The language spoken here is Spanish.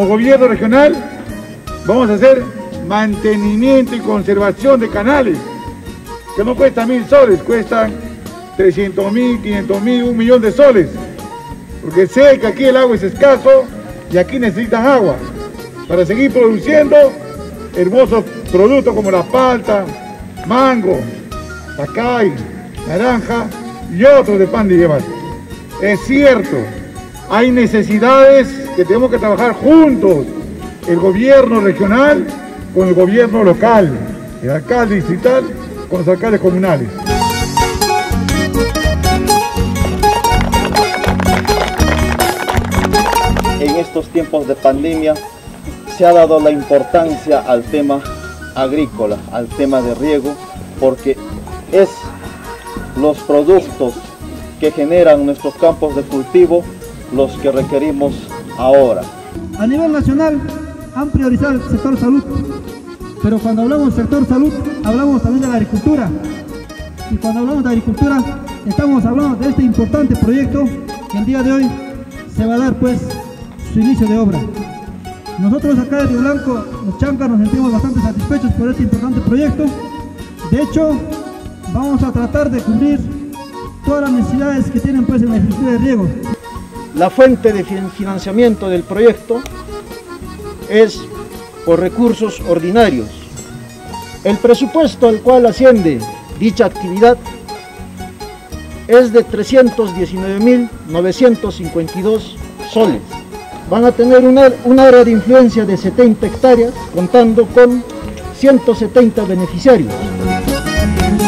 Como gobierno regional vamos a hacer mantenimiento y conservación de canales, que no cuestan 1000 soles, cuestan 300.000, 500.000, 1 millón de soles, porque sé que aquí el agua es escaso y aquí necesitan agua para seguir produciendo hermosos productos como la palta, mango, pacay, naranja y otros de pan de llevar. Es cierto, hay necesidades que tenemos que trabajar juntos, el gobierno regional con el gobierno local, el alcalde distrital con los alcaldes comunales. En estos tiempos de pandemia se ha dado la importancia al tema agrícola, al tema de riego, porque es los productos que generan nuestros campos de cultivo los que requerimos ahora. A nivel nacional han priorizado el sector salud, pero cuando hablamos del sector salud hablamos también de la agricultura, y cuando hablamos de agricultura estamos hablando de este importante proyecto que el día de hoy se va a dar pues su inicio de obra. Nosotros acá de Río Blanco, los chancas, nos sentimos bastante satisfechos por este importante proyecto. De hecho, vamos a tratar de cubrir todas las necesidades que tienen pues en la infraestructura de riego. La fuente de financiamiento del proyecto es por recursos ordinarios. El presupuesto al cual asciende dicha actividad es de 319.952 soles. Van a tener un área de influencia de 70 hectáreas, contando con 170 beneficiarios.